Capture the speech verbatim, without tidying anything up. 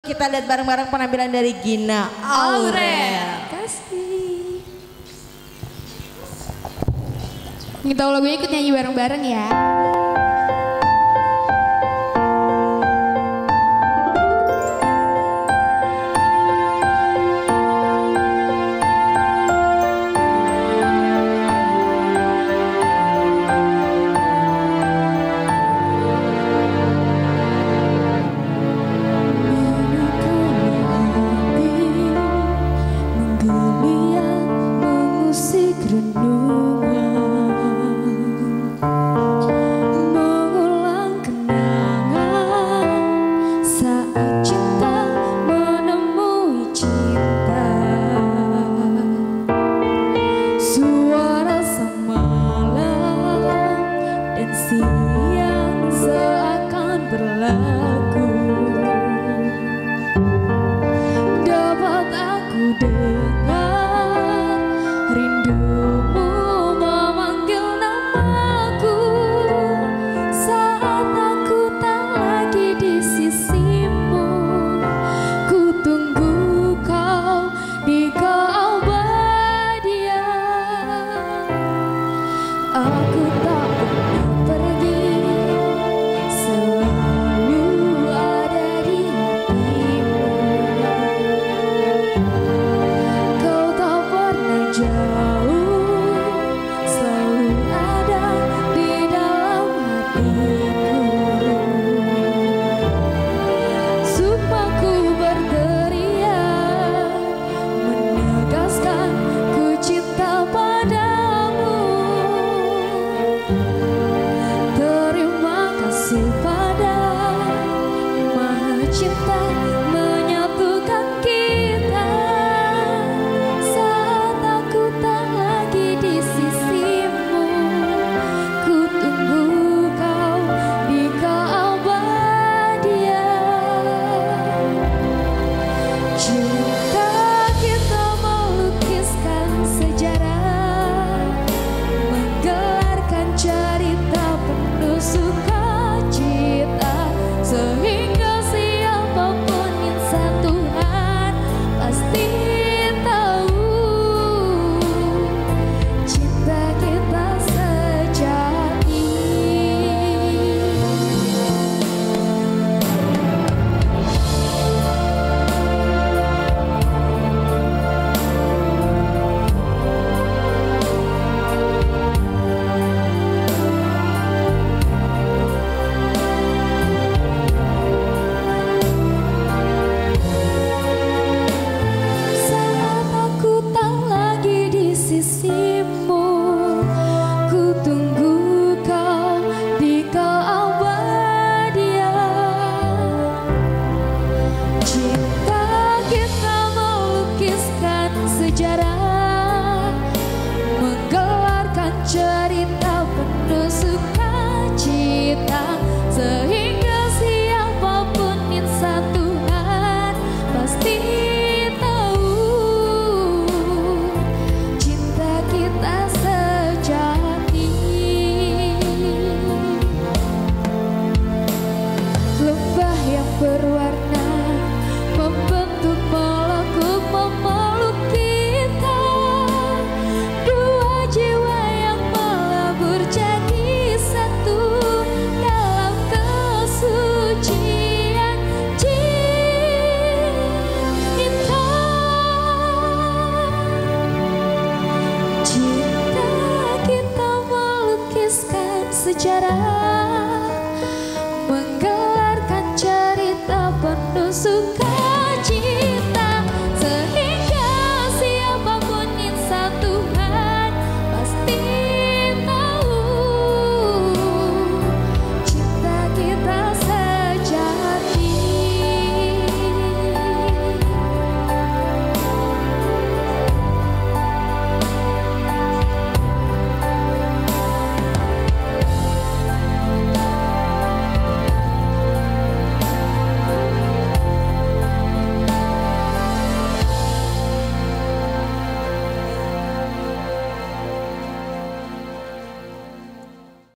Kita lihat bareng-bareng penampilan dari Gina Aurel. Kasih. Kita tahu lagunya ikut nyanyi bareng-bareng ya. Siang seakan berlaku, dapat aku dengar rindumu memanggil namaku saat aku tak lagi di sisimu. Ku tunggu kau di keabadian. Aku tak pernah pergi, selalu ada di hatimu. Kau tak pernah jauh, selalu ada di dalam hatiku. Sumpahku berteriak, menegaskan ku cinta padamu. Terima kasih pada Maha Cinta menyatukan kita saat aku tak lagi di sisimu. Ku tunggu kau di keabadian. Cinta kita melukiskan sejarah, menggelarkan cerita penuh sukacita, sehingga siapapun insan Tuhan pasti tahu cinta kita sejati. Saat aku tak lagi di sisimu, ku tunggu kau di keabadian. Cinta